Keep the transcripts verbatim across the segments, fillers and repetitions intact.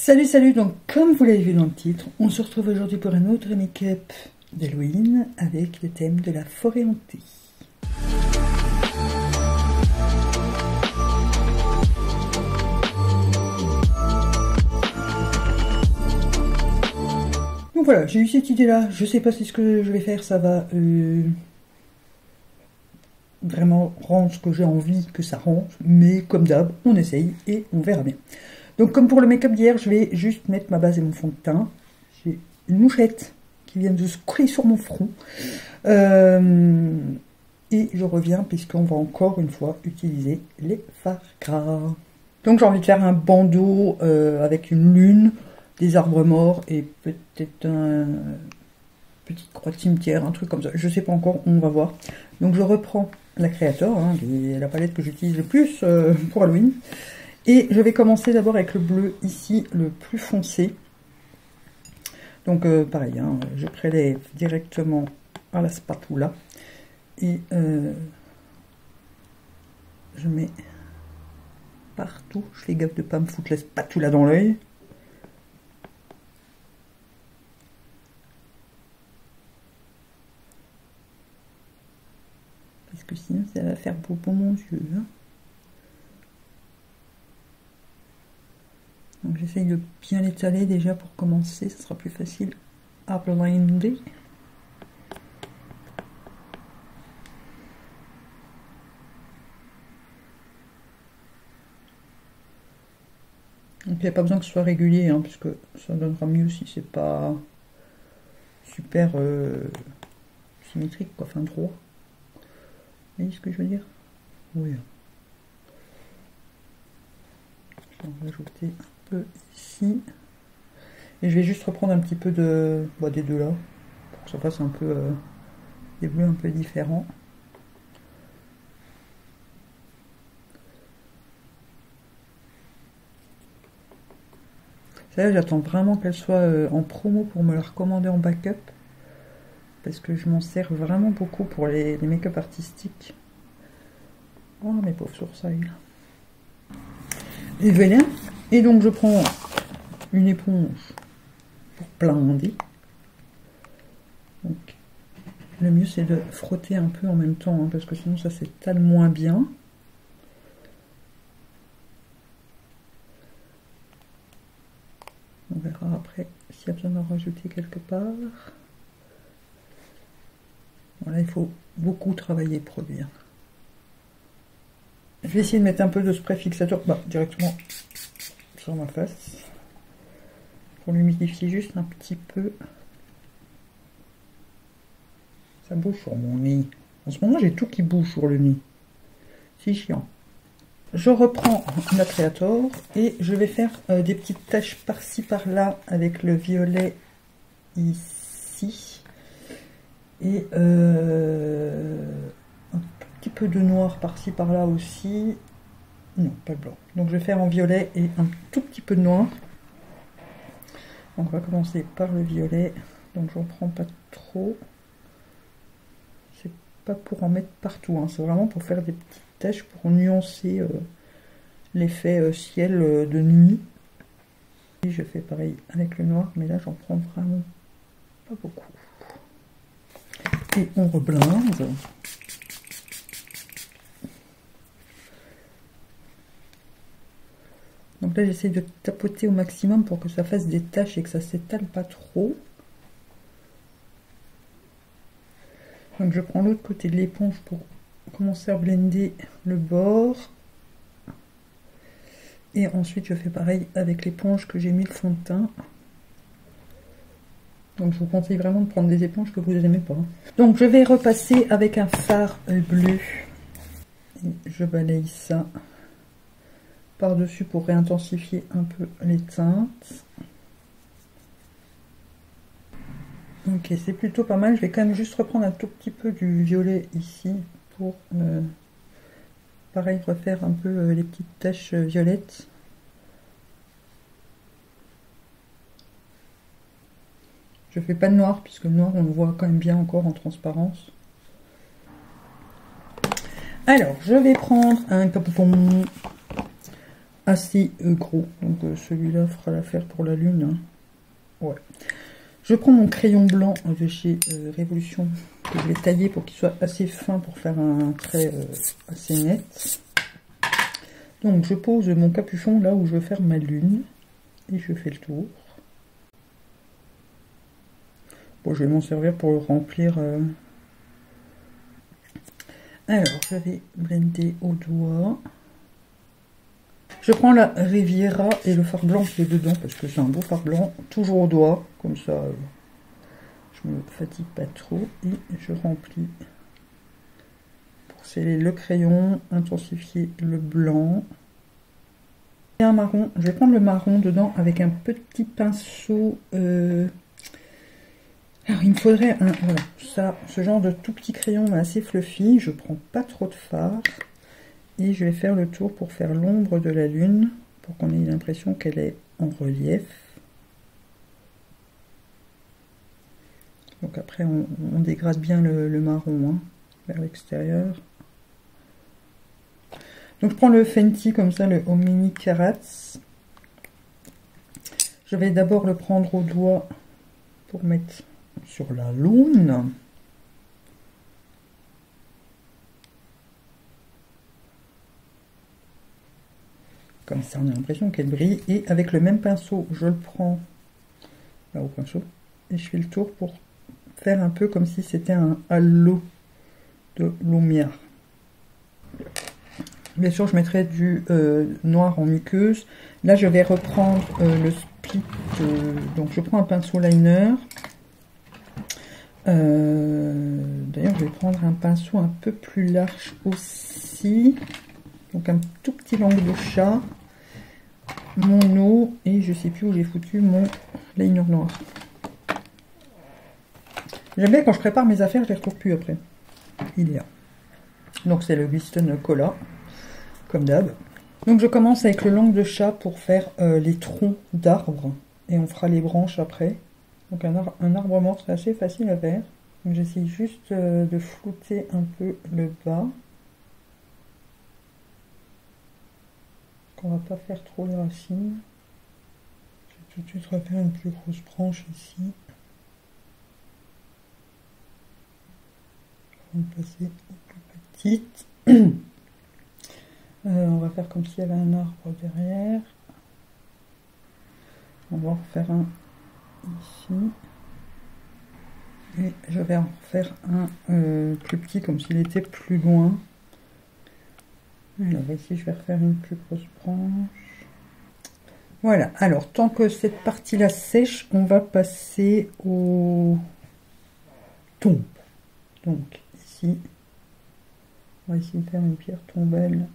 Salut, salut, donc comme vous l'avez vu dans le titre, on se retrouve aujourd'hui pour un autre make-up d'Halloween avec le thème de la forêt hantée. Donc voilà, j'ai eu cette idée-là, je sais pas si ce que je vais faire, ça va euh, vraiment rendre ce que j'ai envie que ça rende, mais comme d'hab, on essaye et on verra bien. Donc comme pour le make-up d'hier, je vais juste mettre ma base et mon fond de teint. J'ai une mouchette qui vient de se coller sur mon front. Euh, et je reviens puisqu'on va encore une fois utiliser les fards gras. Donc j'ai envie de faire un bandeau euh, avec une lune, des arbres morts et peut-être un petite croix de cimetière, un truc comme ça. Je sais pas encore, on va voir. Donc je reprends la Creator, hein, qui est la palette que j'utilise le plus euh, pour Halloween. Et je vais commencer d'abord avec le bleu ici, le plus foncé. Donc euh, pareil, hein, je prélève directement à la spatula. Et euh, je mets partout. Je fais gaffe de ne pas me foutre la spatula dans l'œil. Parce que sinon ça va faire beau pour mon yeux. Hein. Donc j'essaye de bien l'étaler déjà pour commencer, ça sera plus facile à blender. Donc il n'y a pas besoin que ce soit régulier, hein, puisque ça donnera mieux si c'est pas super euh, symétrique, quoi, enfin droit. Vous voyez ce que je veux dire? Oui. Je vais en rajouter un peu ici. Et je vais juste reprendre un petit peu de bah, des deux là, pour que ça fasse un peu euh, des bleus un peu différents. Là, j'attends vraiment qu'elle soit euh, en promo pour me la recommander en backup. Parce que je m'en sers vraiment beaucoup pour les, les make-up artistiques. Oh, mes pauvres sourcils. Et voilà. Et donc, je prends une éponge pour blinder. Donc, le mieux, c'est de frotter un peu en même temps, hein, parce que sinon, ça s'étale moins bien. On verra après s'il y a besoin d'en rajouter quelque part. Voilà, il faut beaucoup travailler le produit. Je vais essayer de mettre un peu de spray fixateur bah, directement sur ma face. Pour l'humidifier juste un petit peu. Ça bouge sur mon nez. En ce moment, j'ai tout qui bouge sur le nez. C'est chiant. Je reprends ma Creator et je vais faire euh, des petites taches par-ci par-là avec le violet ici. Et euh, un petit peu de noir par-ci par-là aussi. Non, pas le blanc. Donc je vais faire en violet et un tout petit peu de noir. Donc on va commencer par le violet. Donc j'en prends pas trop. C'est pas pour en mettre partout, hein. C'est vraiment pour faire des petites taches pour nuancer euh, l'effet euh, ciel euh, de nuit. Et je fais pareil avec le noir, mais là j'en prends vraiment pas beaucoup. Et on reblinde. Donc là j'essaie de tapoter au maximum pour que ça fasse des taches et que ça s'étale pas trop. Donc je prends l'autre côté de l'éponge pour commencer à blender le bord. Et ensuite je fais pareil avec l'éponge que j'ai mis le fond de teint. Donc je vous conseille vraiment de prendre des éponges que vous n'aimez pas. Donc je vais repasser avec un fard bleu. Et je balaye ça par-dessus pour réintensifier un peu les teintes. Ok, c'est plutôt pas mal. Je vais quand même juste reprendre un tout petit peu du violet ici pour euh, pareil refaire un peu euh, les petites taches violettes. Je fais pas de noir puisque le noir on le voit quand même bien encore en transparence. Alors je vais prendre un tampon assez euh, gros. Donc euh, celui-là fera l'affaire pour la lune. Hein. Ouais. Je prends mon crayon blanc de chez euh, Révolution, que je vais tailler pour qu'il soit assez fin pour faire un trait euh, assez net. Donc je pose mon capuchon là où je veux faire ma lune et je fais le tour. Bon, je vais m'en servir pour le remplir. Euh... Alors, je vais blender au doigt. Je prends la Riviera et le fard blanc qui est dedans, parce que c'est un beau fard blanc, toujours au doigt, comme ça euh, je me fatigue pas trop, et je remplis pour sceller le crayon, intensifier le blanc. Et un marron, je vais prendre le marron dedans avec un petit pinceau. Euh... Alors il me faudrait un, voilà, ça, ce genre de tout petit crayon assez fluffy, je prends pas trop de fard. Et je vais faire le tour pour faire l'ombre de la lune, pour qu'on ait l'impression qu'elle est en relief. Donc après, on, on dégrade bien le, le marron hein, vers l'extérieur. Donc je prends le Fenty comme ça, le Omni Carats. Je vais d'abord le prendre au doigt pour mettre sur la lune. Comme ça, on a l'impression qu'elle brille. Et avec le même pinceau, je le prends là au pinceau. Et je fais le tour pour faire un peu comme si c'était un halo de lumière. Bien sûr, je mettrai du euh, noir en muqueuse. Là, je vais reprendre euh, le split. Euh, donc, je prends un pinceau liner. Euh, D'ailleurs, je vais prendre un pinceau un peu plus large aussi. Donc un tout petit langue de chat, mon eau, et je sais plus où j'ai foutu mon liner noir. J'aime bien quand je prépare mes affaires, je les retrouve plus après. Il est là. Donc c'est le Glisten Cola, comme d'hab. Donc je commence avec le langue de chat pour faire euh, les troncs d'arbres, et on fera les branches après. Donc un, ar un arbre mort, c'est assez facile à faire. J'essaie juste euh, de flouter un peu le bas. On va pas faire trop les racines. Je vais tout de suite refaire une plus grosse branche ici. On va passer aux plus petites. euh, on va faire comme s'il y avait un arbre derrière. On va en refaire un ici. Et je vais en refaire un euh, plus petit comme s'il était plus loin. Alors ici je vais refaire une plus grosse branche. Voilà, alors tant que cette partie là sèche, on va passer au tombe. Donc ici, on va essayer de faire une pierre tombelle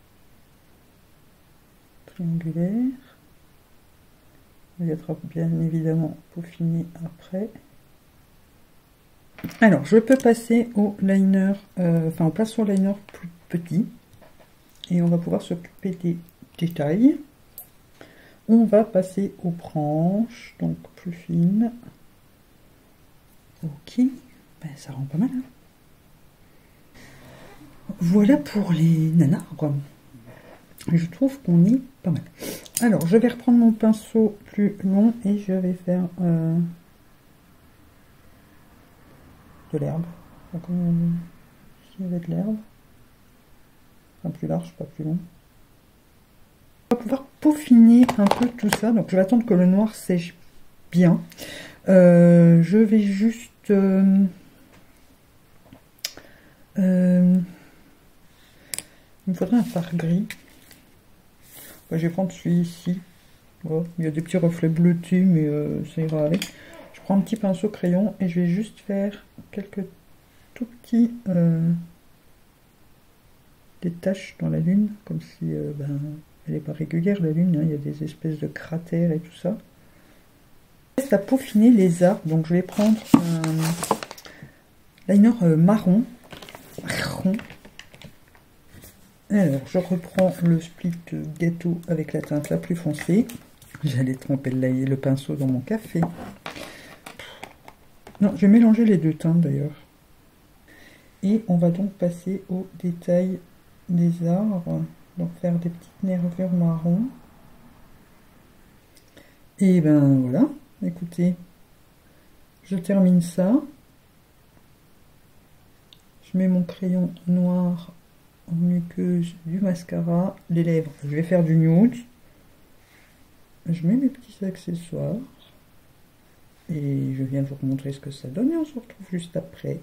triangulaire. On va être bien évidemment peaufiner après. Alors je peux passer au liner, euh, enfin au pinceau liner plus petit. Et on va pouvoir s'occuper des détails. On va passer aux branches, donc plus fines. Ok, ben, ça rend pas mal. Hein. Voilà pour les nanarbres. Je trouve qu'on est pas mal. Alors, je vais reprendre mon pinceau plus long et je vais faire euh, de l'herbe. Comme ici, il y avait de l'herbe. Un plus large, pas plus long. On va pouvoir peaufiner un peu tout ça. Donc je vais attendre que le noir sèche bien. Euh, je vais juste... Euh, euh, il me faudrait un fard gris. Ouais, je vais prendre celui-ci. Oh, il y a des petits reflets bleutés, mais euh, ça ira avec. Je prends un petit pinceau crayon et je vais juste faire quelques tout petits... Euh, des taches dans la lune, comme si euh, ben, elle n'est pas régulière la lune, hein, il y a des espèces de cratères et tout ça. Ça peaufiner les arbres, donc je vais prendre un liner euh, marron. marron. Alors je reprends le split gâteau avec la teinte la plus foncée. J'allais tremper le, le pinceau dans mon café. Non, je vais mélanger les deux teintes d'ailleurs. Et on va donc passer au détail des arbres. Donc faire des petites nervures marron. Et ben voilà, écoutez, je termine ça. Je mets mon crayon noir en muqueuse, du mascara, les lèvres, je vais faire du nude. Je mets mes petits accessoires. Et je viens vous montrer ce que ça donne et on se retrouve juste après.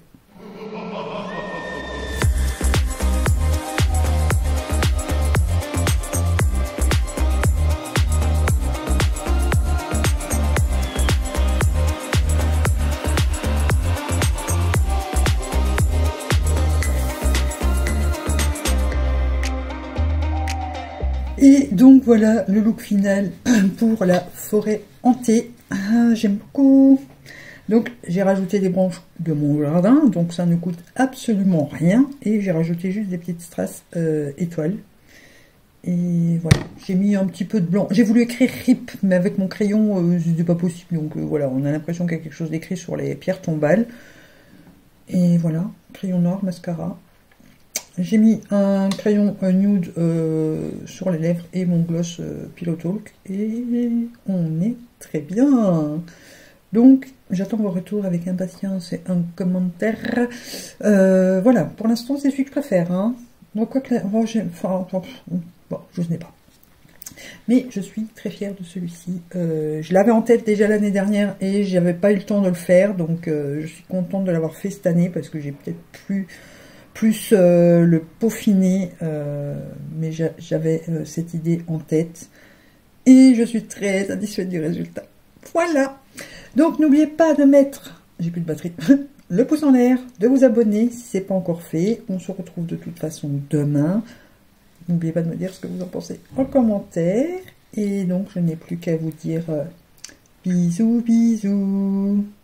Et donc voilà le look final pour la forêt hantée. Ah, j'aime beaucoup. Donc j'ai rajouté des branches de mon jardin, donc ça ne coûte absolument rien. Et j'ai rajouté juste des petites strass euh, étoiles. Et voilà, j'ai mis un petit peu de blanc. J'ai voulu écrire R I P, mais avec mon crayon, euh, c'était pas possible. Donc euh, voilà, on a l'impression qu'il y a quelque chose d'écrit sur les pierres tombales. Et voilà, crayon noir, mascara. J'ai mis un crayon un nude euh, sur les lèvres et mon gloss euh, Pillow Talk. Et on est très bien. Donc, j'attends vos retours avec impatience et un commentaire. Euh, voilà, pour l'instant, c'est celui que je préfère. Hein. Donc, quoi que la... bon, enfin, bon, je n'ai pas. Mais je suis très fière de celui-ci. Euh, je l'avais en tête déjà l'année dernière et j'avais pas eu le temps de le faire. Donc, euh, je suis contente de l'avoir fait cette année parce que j'ai peut-être plus... plus euh, le peaufiner, euh, mais j'avais euh, cette idée en tête et je suis très satisfaite du résultat. Voilà, donc n'oubliez pas de mettre, j'ai plus de batterie, le pouce en l'air, de vous abonner si ce n'est pas encore fait. On se retrouve de toute façon demain. N'oubliez pas de me dire ce que vous en pensez en commentaire. Et donc je n'ai plus qu'à vous dire euh, bisous bisous.